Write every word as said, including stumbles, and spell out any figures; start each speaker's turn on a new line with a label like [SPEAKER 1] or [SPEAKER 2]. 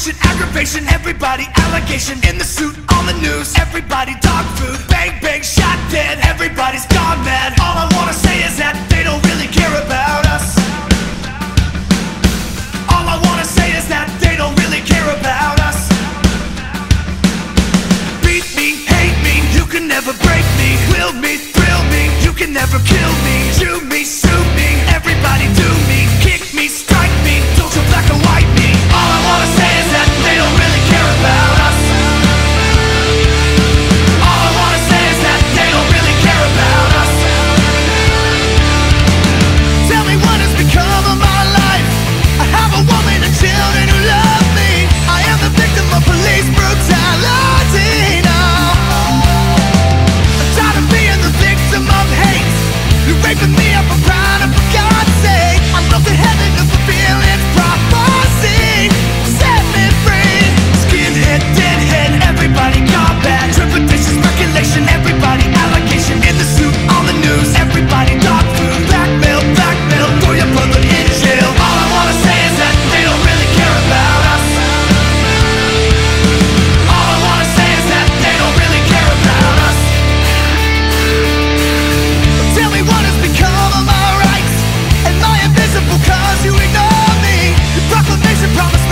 [SPEAKER 1] Aggravation, aggravation, everybody allegation. In the suit, on the news, everybody dog food. Bang, bang, shot dead, everybody's gone mad. All I wanna say is that they don't really care about us. All I wanna say is that they don't really care about us. Beat me, hate me, you can never break me. Will me, thrill me, you can never kill me. Chew me, sue me, everybody do me. Kick me, strike me, don't you black or white me. All I wanna say is that they don't really care about us. All I wanna say is that they don't really care about us. Tell me what has become of my life. I have a woman and children who love me. I am the victim of police brutality now. I'm tired of being the victim of hate. You're raping me up a pride and for God's sake, I look to heaven to fulfill its prophecy. Set me free. Skinhead, deadhead, everybody combat. Trepidation, speculation, everybody allegation. In the suit, on the news, everybody dog food. Blackmail, blackmail, throw your brother in jail. All I wanna say is that they don't really care about us. All I wanna say is that they don't really care about us. Tell me what has become of my rights. Am I invisible cause you ignore me? Your proclamation promised